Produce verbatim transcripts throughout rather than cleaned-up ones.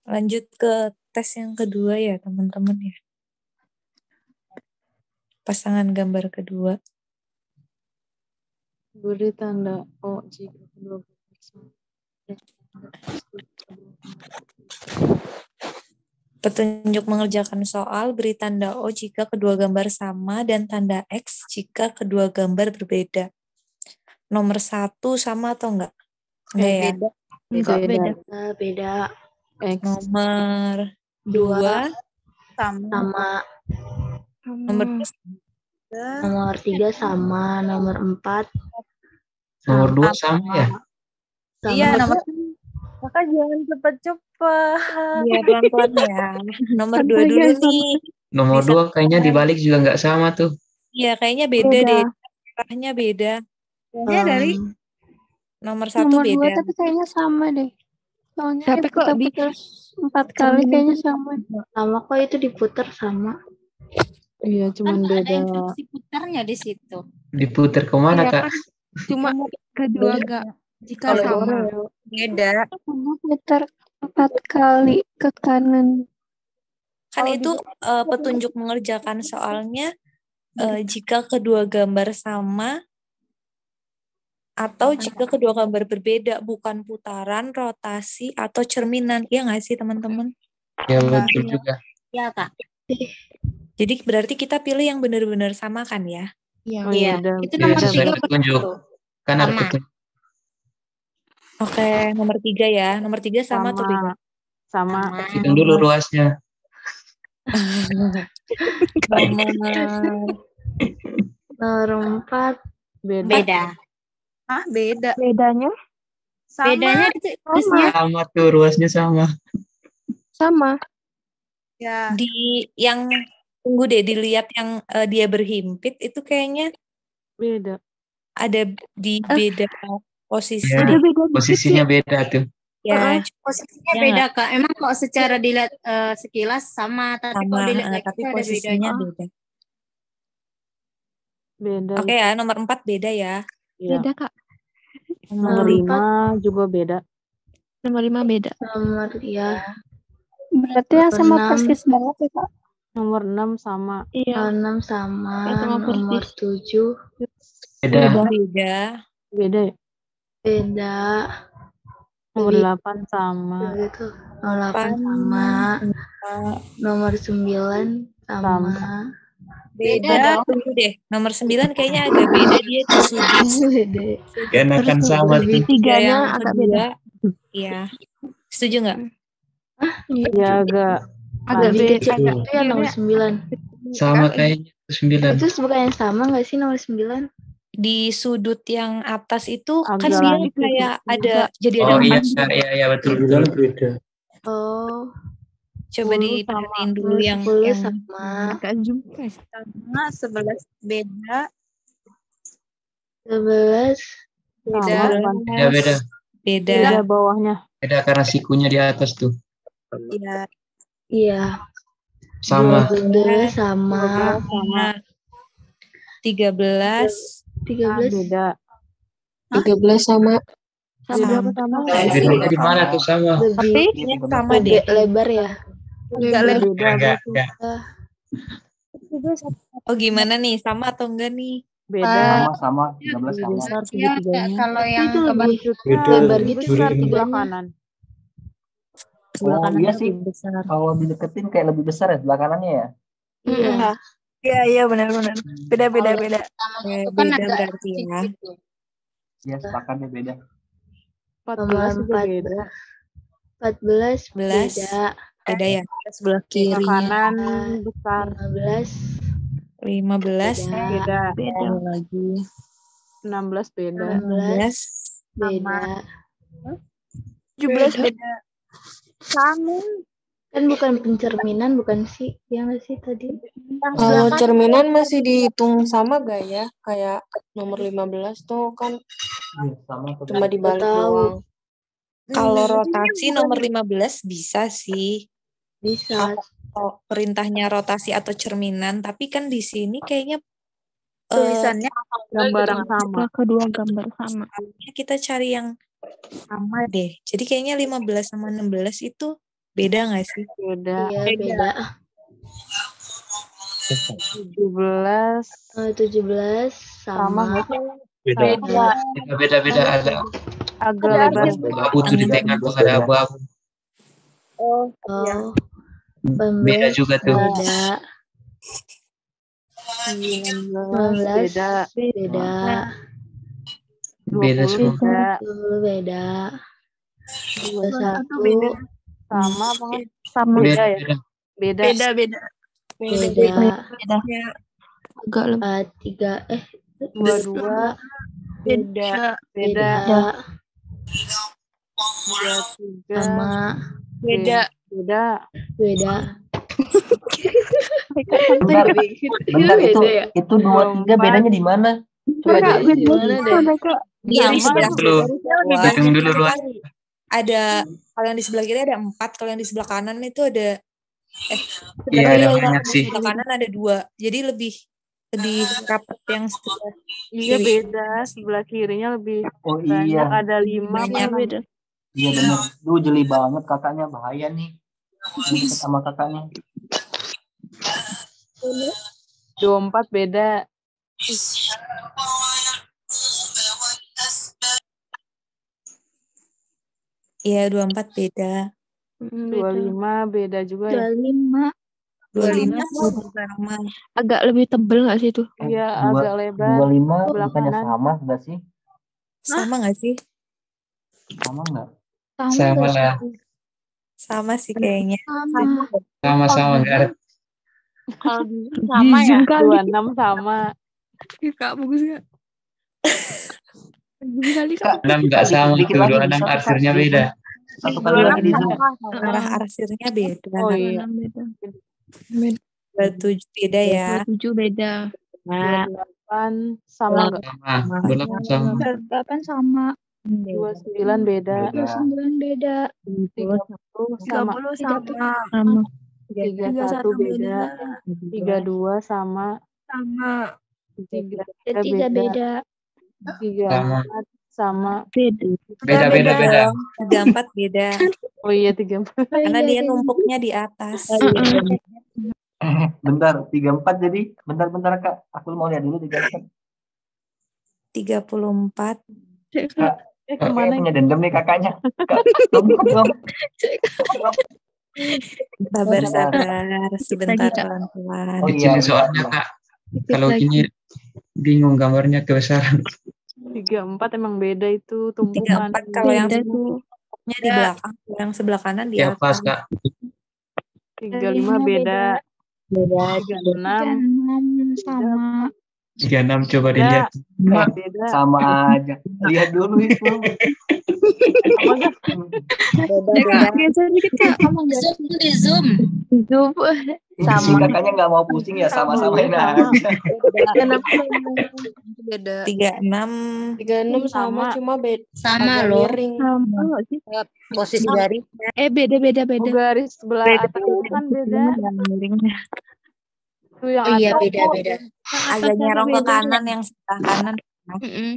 Lanjut ke tes yang kedua ya teman-teman ya. Pasangan gambar kedua. Beri tanda O jika kedua gambar sama. Petunjuk mengerjakan soal, beri tanda O jika kedua gambar sama dan tanda X jika kedua gambar berbeda. Nomor satu sama atau enggak? Enggak ya? Beda. Enggak, beda. Uh, beda. X. Nomor Dua. dua Sama. Sama. nomor Nomor tiga sama. Nomor empat. Nomor sama. dua sama ya? Sama. Iya, nomor Kakak jangan cepet-cepet. Iya pelan-pelan ya. Nomor dua dulu nih. Nomor Bisa. dua kayaknya dibalik juga nggak sama tuh. Iya kayaknya beda, Beda. deh. Arahnya beda. Kayaknya dari Um, Nomor satu Nomor beda. dua tapi kayaknya sama deh. Soalnya Tapi kok kita di- putar empat kali kayaknya sama. sama kok itu diputar sama. Iya, cuman Kan ada beda. instruksi putarnya di situ. Diputar kemana Iya kak? kan, cuma kedua gak jika Kalau sama. Oreo, Beda. Kamu putar empat kali ke kanan. Kan Kalau itu eh, petunjuk mengerjakan soalnya eh, jika kedua gambar sama atau jika kedua gambar berbeda, bukan putaran, rotasi, atau cerminan. Iya nggak sih teman-teman? Ya betul juga. Ya Kak. Jadi berarti kita pilih yang benar-benar sama kan ya? Iya. oh iya, udah. Itu Ya, nomor sesuai tiga petunjuk. Kan ada Sama. petunjuk. Oke, nomor tiga ya. Nomor tiga sama, atau beda? Sama. sama. Hitung dulu ruasnya. Nomor Nomor empat. Beda. Beda. Ah, beda. Bedanya Sama. Bedanya itu tulisnya Sama tuh ruasnya sama. sama. Ya. di yang tunggu deh dilihat yang eh, dia berhimpit itu kayaknya Beda. ada di beda posisi Ya, deh. posisinya beda tuh. Ya, posisinya Ya beda Kak. Emang kok secara dilihat eh, sekilas sama, tapi sama, kalau dilihat eh, lagi tapi ada posisinya bedanya. beda. Beda. Oke ya, nomor empat beda ya. Iya. Beda Kak. Nomor Nomor lima juga beda. Nomor lima beda. Nomor ya. Berarti yang sama Enam. persis banget ya Kak. Nomor enam sama. Nomor Iya. enam sama. Sama Nomor persis. tujuh. Beda. Beda. Beda ya? Beda. Nomor Beda. delapan sama. Gitu. Nomor delapan Pan- sama. Nomor sembilan sama. Sama. Beda Ada dong. tunggu deh. Nomor sembilan kayaknya agak beda dia di sudut. Beda. Enakan sama tuh. Tiganya yang agak kedua. beda. Iya. Setuju nggak? Ya agak. Agak Lebih kecil agak itu ya nomor sembilan. Sama kayaknya sembilan. Itu bukan yang sama nggak sih nomor sembilan? Di sudut yang atas itu kan Agak dia gitu. kayak ada jadi ada Oh iya, empat. iya, iya betul betul. Oh, Coba sepuluh diperhatiin dulu nomor yang sepuluh yang sama. agak juga. Sama, sebelas beda. sebelas Sama Beda. kan. Beda beda. beda. Beda bawahnya. Beda karena sikunya di atas tuh. Iya. Iya. Sama. dua belas sama. Sama. tiga belas tiga Ah, belas beda. tiga belas sama. sama. Sama. Bedanya di mana tuh sama? lebih Ini sama lebih deh. lebar ya. Agak Beda. lebih. Enggak, enggak, enggak. Oh gimana nih? Sama atau enggak nih? Beda. sama tiga belas Lebih sama. besar Ya, segitiganya. kalau Tapi yang itu lebih Beda. lebar Lebih gitu besar segitiganya. sebelah kanan. Oh kanan iya lebih sih. besar. Kalau dideketin kayak lebih besar ya sebelah kanannya ya. Iya. Iya iya benar-benar. Beda beda Kalau beda. namanya Eh, itu kan beda agak berarti kecil ya. gitu. Iya sepakannya beda. empat Nomor belas juga empat beda. empat belas belas. beda. Beda ya. Sebelah Sebelah kirinya. kanan besar. lima belas lima belas. beda. Beda. Beda. lagi. enam belas beda. enam belas beda. tujuh belas beda. Sama. Kan bukan pencerminan bukan sih? Ya nggak sih tadi? Kalau cerminan masih dihitung sama gak ya? Kayak nomor lima belas tuh kan Iya sama. cuma dibalik Tahu. doang. Kalau rotasi nomor lima belas bisa sih. Bisa. Kalau perintahnya rotasi atau cerminan, tapi kan di sini kayaknya eh, Tulisannya Gambar yang sama. Kedua gambar sama. kita cari yang sama deh. Jadi kayaknya lima belas sama enam belas itu Beda nggak sih? Beda. Iya, beda. tujuh belas Eh, tujuh belas sama sama. nggak sih? Beda. Beda. Beda beda beda ada Agak lebar. abu tuh di tengah tuh ada abu-abu. Oh, Oh, Beda sembilan belas juga tuh. beda. sembilan sembilan belas belas beda. beda. Beda dua puluh semua. beda. dua puluh beda. dua puluh satu Sama apa nggak? sama. Beda Beda ya? beda. Beda. Beda, beda. beda. Agak lebih. Eh, tiga eh dua puluh dua Beda. beda. beda. dua puluh tiga Sama. Beda. beda. Beda. Bentar, bentar itu Beda ya? itu dua tiga bedanya di mana? Coba Kak, aja. Di mana deh? Dia di Sama. sebelah Dulu. kiri. Hitung dulu Itu Luan. kan ada, kalau yang di sebelah kiri ada empat, kalau yang di sebelah kanan itu ada eh Iya sebelah ada kiri banyak sama sih. sebelah kanan ada dua. Jadi lebih lebih rapat yang sebelah Iya kiri. beda. Sebelah kirinya lebih Oh banyak. iya, Ada lima Banyak. apa enam? iya benar. Duh jeli banget kakaknya, bahaya nih. Ini deket sama kakaknya. dua puluh empat beda. Iya, dua puluh empat beda. dua puluh lima beda juga ya. dua puluh lima. dua puluh lima sama. Agak lebih tebel nggak sih itu? Iya Dua agak lebar. dua lima Sebelah bukannya kanan. sama enggak sih? Sama nggak sih? Sama enggak? Sama lah. Sama sih kayaknya. Sama. Sama-sama enggak. Kalau di sama ya. Zoom kali. dua puluh enam sama. Kak, bagus nggak? Zoom kali, Kak. Kak, enam enggak sama dikit tuh. lagi dua puluh enam bisa tuh, Kak, arsirnya di zoom. beda. Satu kali lagi di zoom. Arah arsirnya beda. Oh iya. Beda. dua puluh tujuh beda ya. dua puluh tujuh beda. dua puluh delapan sama enggak? Sama. dua puluh delapan sama. delapan sama. dua puluh sembilan beda. Beda. sembilan beda. tiga puluh sama. Sama. tiga puluh satu beda. tiga puluh dua sama. Sama. tiga Tiga beda. beda. tiga puluh Sama. empat sama. Beda. Beda beda beda. tiga puluh empat beda. Oh iya tiga puluh empat. Karena dia numpuknya di atas. Eh, bentar, tiga puluh empat jadi. Bentar-bentar Kak, aku mau lihat dulu tiga puluh empat. tiga puluh empat. Kak, Eh kayaknya kemana? punya dendam nih kakaknya. Kak, tunggu dong. Sabar, Bentar. sabar. Sebentar, Lagi, Kak. pelan-pelan. Oh iya, Kecil iya, soalnya iya. Kak. Kalau gini bingung gambarnya kebesaran. tiga puluh empat emang beda itu tiga puluh tumpukan. empat kalau yang Beda sebelumnya di belakang, yang sebelah kanan di Ya atas. pas Kak. tiga puluh lima beda. Beda. tiga puluh enam sama. tiga puluh enam coba Beda. dilihat. Kak, beda. sama aja. Lihat dulu itu. Apa enggak? Beda, beda. Geser dikit, Kak. di Zoom. Zoom. Ini sih kakaknya nggak mau pusing ya, sama-samain aja. Beda. tiga puluh enam. tiga puluh enam sama, Sama. cuma beda. Sama Agak loh. miring. Sama nggak sih? Posisi garis. Eh, beda, beda, Oh, beda. garis sebelah atas itu kan beda. Itu yang Oh iya atas. beda-beda. Agak nyerong ke kanan, yang sebelah kanan. Mm-mm.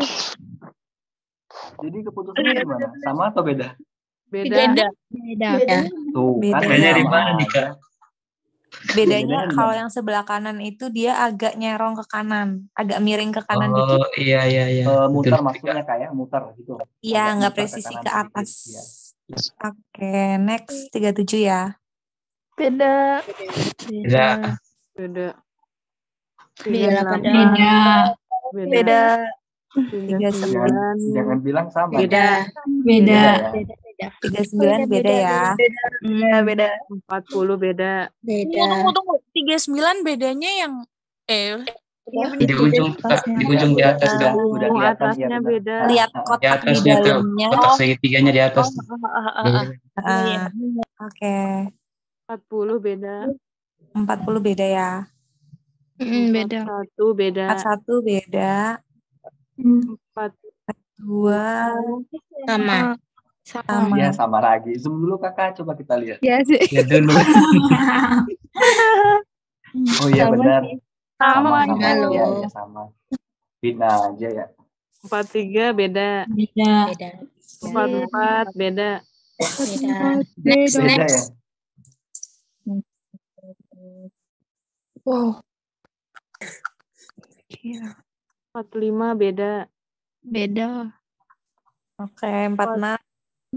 Jadi keputusannya gimana? Sama atau beda? Beda. Beda. Beda. Ya. Tuh, Beda. kan Bedanya di sama mana nih aja. Kak? Bedanya Bedanya kalau gimana? yang sebelah kanan itu dia agak nyerong ke kanan, agak miring ke kanan dikit. Oh iya iya iya. Eh, mutar Betul. maksudnya kayak mutar gitu. Iya, Agak nggak mutar presisi kanan ke sedikit, atas. ya. Oke, next tiga puluh tujuh ya. Beda. Beda. Beda. Beda delapan. Beda. Beda. tiga puluh sembilan. Jangan, jangan bilang sama. Beda. Beda. tiga puluh sembilan beda ya. Beda. Beda. empat puluh beda. Beda. Tunggu, tunggu. tiga puluh sembilan bedanya yang eh Di ujung Kak, di ujung di atas dong. Udah Oh, kelihatan atasnya ya. beda. Lihat Di kotak di atasnya tuh. dalamnya. Kotak segitiganya di atas. Ah, Oke, empat puluh beda. empat puluh beda ya. Mm, beda. satu beda. empat puluh satu beda. empat dua Sama. sama. Iya sama lagi. Zoom dulu kakak, coba kita lihat. Ya sih. Ya dulu. Oh iya benar. Sama. Sama, Sama Iya, loh. iya sama. Bina aja ya. empat tiga beda. Beda. empat empat beda. Beda. Next, Beda ya? next. Wow. empat puluh lima beda. Beda. Oke, empat puluh enam.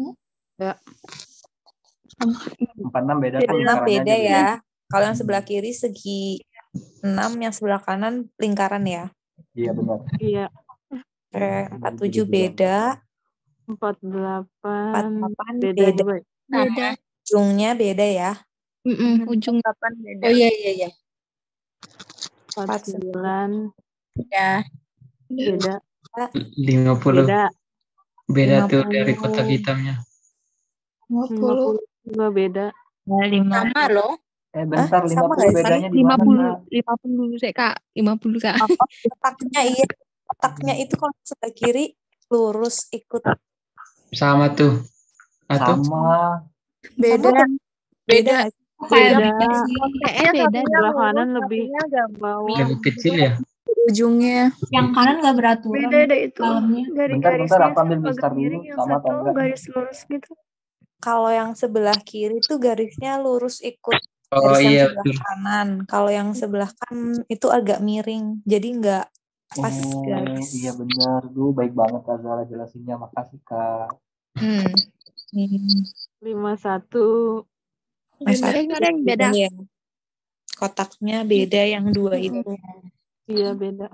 empat puluh enam beda tuh empat puluh enam lingkarannya beda aja ya. Kalau yang sebelah kiri segi enam, yang sebelah kanan lingkaran ya. Iya benar. Iya. Oke, empat puluh tujuh beda. empat puluh delapan empat puluh delapan beda beda. juga. Beda. Ujungnya beda ya. Mm-mm, ujung. Kapan beda? Oh iya iya iya. empat puluh sembilan Beda. beda. lima puluh. Beda. Beda tuh lima puluh. dari kotak hitamnya. lima lima puluh. puluh juga beda. Sama loh. Eh bentar, Hah, lima sama puluh nggak sih? bedanya di lima mana, puluh, Kak? lima puluh saya Kak. lima puluh Kak. Kotaknya iya. Kotaknya itu kalau sebelah kiri lurus ikut. Sama tuh. Atau? Sama. Beda. Beda. Beda nggak sih? Beda. Kayak beda. Sebelah kanan lebih bawah. Lebih kecil ya? Ujungnya. Yang kanan nggak beraturan. Beda deh itu. Dalamnya. Dari Bentar, bentar, garisnya aku ambil agak Mister miring, dulu, yang sama atau satu enggak? garis lurus gitu. Kalau yang sebelah kiri tuh garisnya lurus ikut Oh garis yang iya sebelah betul. kanan. Kalau yang sebelah kanan itu agak miring. Jadi nggak pas Oh, garis. iya benar. Duh, baik banget Kak Zara jelasinnya. Makasih, Kak. Hmm. lima puluh satu Mas Eh, nggak ada yang beda. ya. Kotaknya beda yang dua itu. iya beda.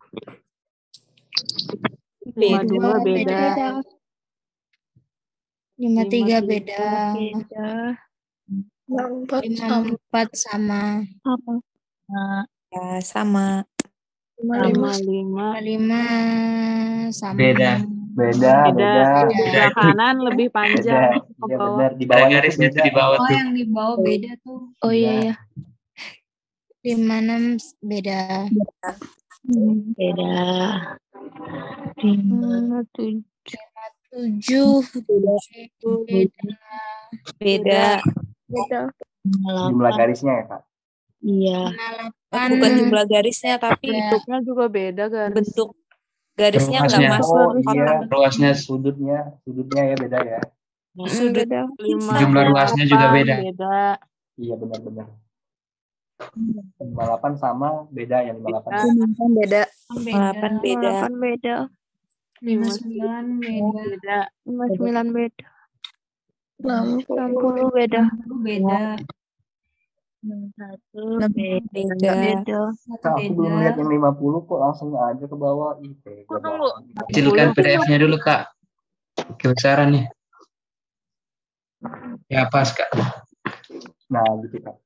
lima puluh dua beda. lima puluh tiga Lima beda. Beda. lima puluh empat lima sama. puluh empat sama. Ya, sama. lima puluh lima. lima puluh lima lima puluh lima sama. Beda. Beda, beda. beda. Sebelah kanan lebih Beda. panjang ke Iya bawah. benar. Di Ada bawahnya tuh garisnya beda. tuh di bawah Oh, tuh. yang di bawah beda tuh. Oh iya ya. lima puluh enam beda. Beda. lima puluh tujuh beda. Beda. Beda. Jumlah garisnya ya, Kak? Iya. lima puluh delapan Bukan jumlah garisnya, tapi Bentuknya juga beda garis. bentuk garisnya nggak Ruasnya. masuk Oh kotak. iya, Ruasnya, sudutnya, sudutnya ya beda ya. Sudut lima jumlah puluh ruasnya juga delapan beda. beda. Iya benar-benar. lima puluh delapan sama beda ya lima puluh delapan. Beda. delapan beda. delapan beda. lima puluh sembilan beda. Beda. lima puluh sembilan beda. enam puluh. enam puluh beda. enam puluh beda. satu Beda. beda. Satu Kak, aku belum beda. lihat yang lima puluh kok langsung aja ke bawah. Ih, tega Tunggu. banget. Kecilkan P D F-nya dulu Kak. Kebesaran nih. Ya pas Kak. Nah, gitu Kak.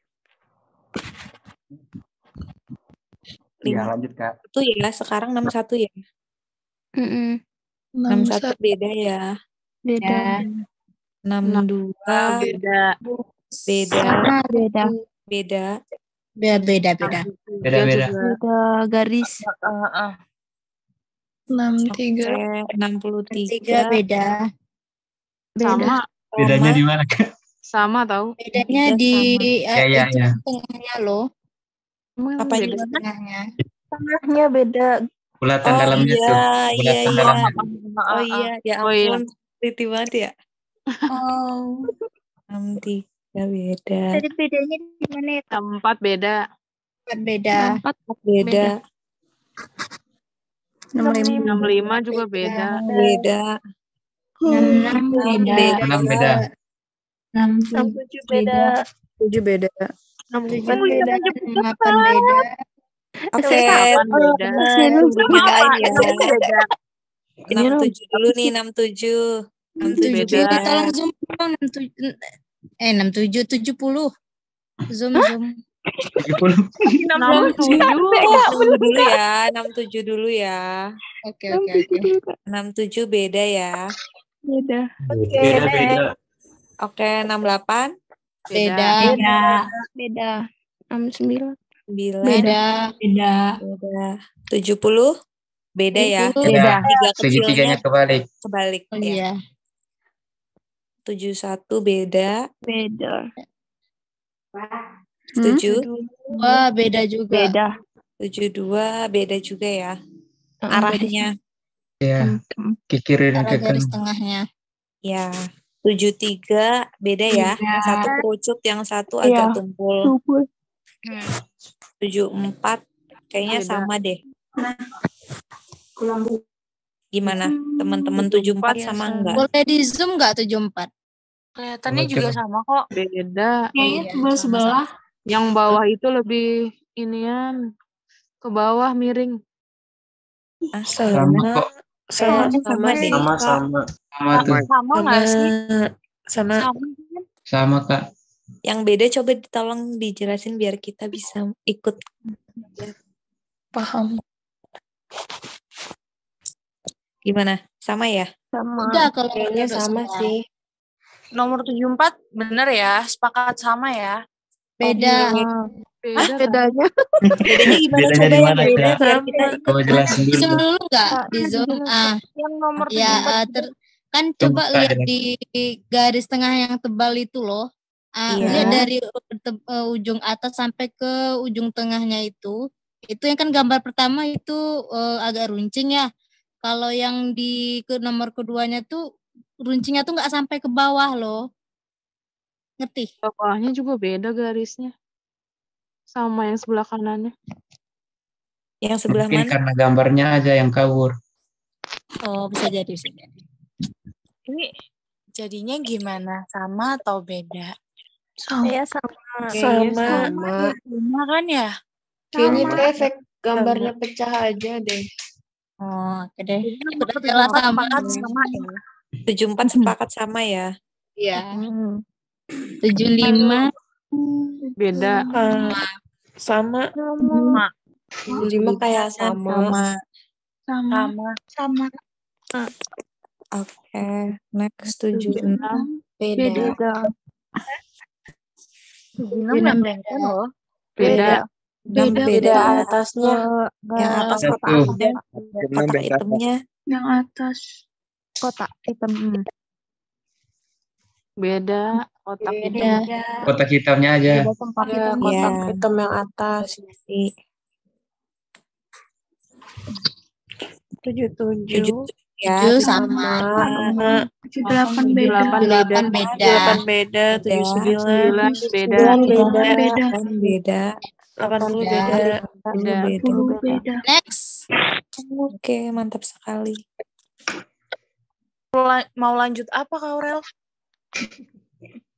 Iya, Lima. lanjut Kak. Itu ya, sekarang enam puluh satu ya. Mm-mm. enam enam puluh satu satu. beda ya. Beda. enam puluh dua Beda. beda. Sama beda. Beda. Beda beda beda. Beda-beda. Beda garis. enam puluh tiga. Oke, enam puluh Tiga tiga. beda. Sama. Bedanya di mana Kak? Sama tahu. Bedanya Tiga di Ya eh, ya itu ya. tengahnya loh. Emang Apa beda? juga? Tengahnya. Tengahnya beda. Bulatan Oh dalamnya iya, tuh. iya, Bulatan iya. dalamnya. Oh iya, ya Oh iya. ampun. Teliti banget ya. Oh. enam puluh tiga beda. Tadi bedanya di mana ya? Empat beda. Empat beda. Empat Beda. enam lima. enam puluh lima juga beda. Beda. Enam enam Beda. Enam beda. enam enam puluh tujuh beda. tujuh beda. enam tujuh delapan beda. delapan beda. Oke, Delapan beda. tungguin lain ya. Beda. enam puluh tujuh dulu nih, enam puluh tujuh. enam puluh tujuh Beda. beda. Tolong zoom dong enam puluh tujuh eh enam puluh tujuh tujuh puluh. Zoom zoom. tujuh puluh. enam puluh tujuh. Tunggu dulu ya, enam puluh tujuh dulu ya. Oke oke oke. enam puluh tujuh beda ya. Beda. Beda-beda. Oke, enam puluh delapan. Beda. Beda. Beda. enam puluh sembilan. sembilan. Beda. Beda. Beda. tujuh puluh. Beda ya. Beda. Tiga Segitiganya kecilnya kebalik. kebalik Oh ya. iya. tujuh puluh satu beda. Beda. tujuh. Wah beda juga. Beda. tujuh puluh dua beda juga ya. Uh, Arahnya. Ya. Ke kiri dan Arah ke garis kanan. tengahnya. Ya. tujuh tiga beda ya. Beda. Yang satu kerucut, yang satu Iya. agak tumpul. Tumpul. Hmm. tujuh empat kayaknya Beda. sama deh. Kurang Gimana? Teman-teman tujuh empat Iya, sama sama. enggak? Boleh di zoom nggak tujuh empat? Kelihatannya Coba, juga coba. sama kok. Beda. Kayaknya Iya, sebelah sebelah. Yang bawah itu lebih inian. Ke bawah miring. Ah, Sama Sama. kok. Sama. kayaknya sama deh. Sama sama. Sama tuh. Sama Sama. nggak sih? Sama. Sama kan? Sama Kak. Yang beda coba tolong dijelasin biar kita bisa ikut Paham. gimana? Sama ya? Sama. Udah kalau Kayaknya menurut sama saya. sih. Nomor tujuh puluh empat bener ya, sepakat sama ya. Beda. Beda. Bedanya. Bedanya gimana? Bedanya Coba di yang mana, beda Kak? biar kita ikut. Coba jelasin Di zoom dulu. dulu nggak? Di zoom. Ah, Yang nomor tujuh ya puluh empat eh, ter, kan Coba coba Kak, lihat jelas. di garis tengah yang tebal itu loh. Ah, Iya. lihat dari te- eh, ujung atas sampai ke ujung tengahnya itu. Itu yang kan gambar pertama itu eh, agak runcing ya. Kalau yang di ke nomor keduanya tuh runcingnya tuh nggak sampai ke bawah loh. Ngerti? Bawahnya juga beda garisnya. Sama yang sebelah kanannya. Yang sebelah Mungkin mana? karena gambarnya aja yang kabur. Oh, bisa jadi, bisa jadi. ini jadinya gimana? Sama atau beda? Iya sama. Kayaknya Sama. Sama. Sama kan ya? Kayaknya itu Sama. efek gambarnya pecah aja deh. Oh, oke deh. Jadi Ikut nomor aja tujuh lah puluh empat sama. sepakat sama ya. tujuh empat sepakat sama ya? Iya. Hmm. tujuh lima. Beda. Ah, sama. Sama. tujuh lima kayak sama. Sama. Sama. Sama. Sama. Oke, next tujuh enam. Beda. Beda. tujuh puluh enam nggak kelihatan loh. Beda. enam Beda beda. atasnya. Yang atas Satu. kotak ada kotak hitamnya. Yang atas. Kotak hitam. Hmm. Beda. Kotak Beda. itu. Kotak hitamnya aja. Beda tempat Ya, hitam. kotak Iya. hitam yang atas. Posisi Tujuh tujuh tujuh. ya. Tujuh tujuh sama. Sama. Tujuh delapan tujuh beda. delapan Tujuh beda. delapan beda. Delapan beda. Tujuh Beda. sembilan. sembilan beda. Sembilan beda. Delapan beda. delapan beda. Delapan puluh Beda. beda. Beda. beda. Puluh beda. Next. Oke, mantap sekali. La- Mau lanjut apa Kak Aurel?